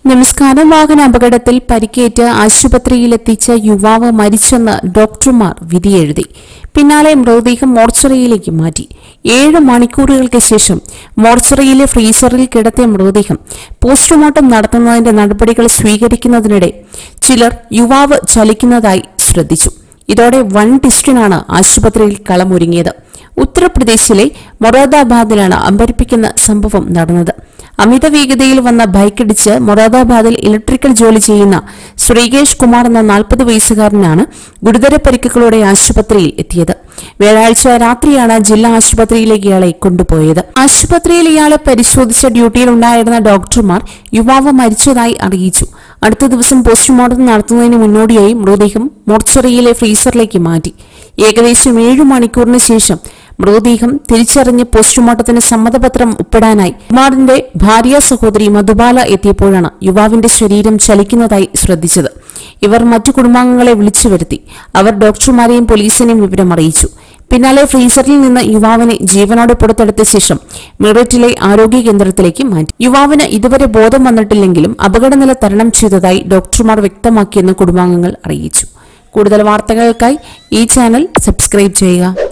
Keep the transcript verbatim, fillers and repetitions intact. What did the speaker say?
നമസ്കാരം. വാഹന അപകടത്തിൽ പരിക്കേറ്റ് ആശുപത്രിയിലെത്തിച്ച യുവാവ് മരിച്ചെന്ന് ഡോക്ടർമാർ വിധിയെഴുതി. പിന്നാലെ മൃതദേഹം മോർച്ചറിയിലേക്ക് മാറ്റി. ഏഴ് മണിക്കൂറുകൾക്ക് ശേഷം മോർച്ചറിയിലെ ഫ്രീസറിൽ കിടത്തിയ മൃതദേഹം പോസ്റ്റ്മോർട്ടം നടത്തുന്നതിന്റെ നടപടികൾ സ്വീകരിക്കുന്നതിനിടെ ചിലർ യുവാവ് ചലിക്കുന്നതായി ശ്രദ്ധിച്ചു. ഇതോടെ വൻ ടിസ്റ്റിനാണ് ആശുപത്രിയിൽ കളമൊരുങ്ങിയത്. ഉത്തർപ്രദേശിലെ മൊറാദാബാദിലാണ് അമ്പരിപ്പിക്കുന്ന സംഭവം നടന്നത്. അമിത വേഗതയിൽ വന്ന ബൈക്കിടിച്ച് മൊറാദാബാദിൽ ഇലക്ട്രിക്കൽ ജോലി ചെയ്യുന്ന ശ്രീകേഷ് കുമാർ എന്ന നാൽപ്പത് വയസ്സുകാരനാണ് ഗുരുതര പരിക്കുകളോടെ ആശുപത്രിയിൽ എത്തിയത്. വ്യാഴാഴ്ച രാത്രിയാണ് ജില്ലാ ആശുപത്രിയിലേക്ക് ഇയാളെ കൊണ്ടുപോയത്. ആശുപത്രിയിൽ ഇയാളെ പരിശോധിച്ച ഡ്യൂട്ടിയിലുണ്ടായിരുന്ന ഡോക്ടർമാർ യുവാവ് മരിച്ചതായി അറിയിച്ചു. അടുത്ത ദിവസം പോസ്റ്റ്മോർട്ടം നടത്തുന്നതിന് മുന്നോടിയായി മൃതദേഹം മോർച്ചറിയിലെ ഫ്രീസറിലേക്ക് മാറ്റി. ഏകദേശം ഏഴു മണിക്കൂറിന് ശേഷം മൃതദേഹം തിരിച്ചറിഞ്ഞ് പോസ്റ്റ്മോർട്ടത്തിന് സമ്മതപത്രം ഒപ്പിടാനായി കുമാറിന്റെ ഭാര്യ സഹോദരി മധുബാല എത്തിയപ്പോഴാണ് യുവാവിന്റെ ശരീരം ചലിക്കുന്നതായി ശ്രദ്ധിച്ചത്. ഇവർ മറ്റു കുടുംബാംഗങ്ങളെ വിളിച്ചു വരുത്തി. അവർ ഡോക്ടർമാരെയും പോലീസിനെയും വിവരം അറിയിച്ചു. പിന്നാലെ ഫ്രീസറിൽ നിന്ന് യുവാവിനെ ജീവനോടെ പുറത്തെടുത്ത ശേഷം മീററ്റിലെ ആരോഗ്യ കേന്ദ്രത്തിലേക്ക് മാറ്റി. യുവാവിന് ഇതുവരെ ബോധം വന്നിട്ടില്ലെങ്കിലും അപകടനില തരണം ചെയ്തതായി ഡോക്ടർമാർ വ്യക്തമാക്കിയെന്ന് കുടുംബാംഗങ്ങൾ അറിയിച്ചു. കൂടുതൽ വാർത്തകൾക്കായി ഈ ചാനൽ സബ്സ്ക്രൈബ് ചെയ്യുക.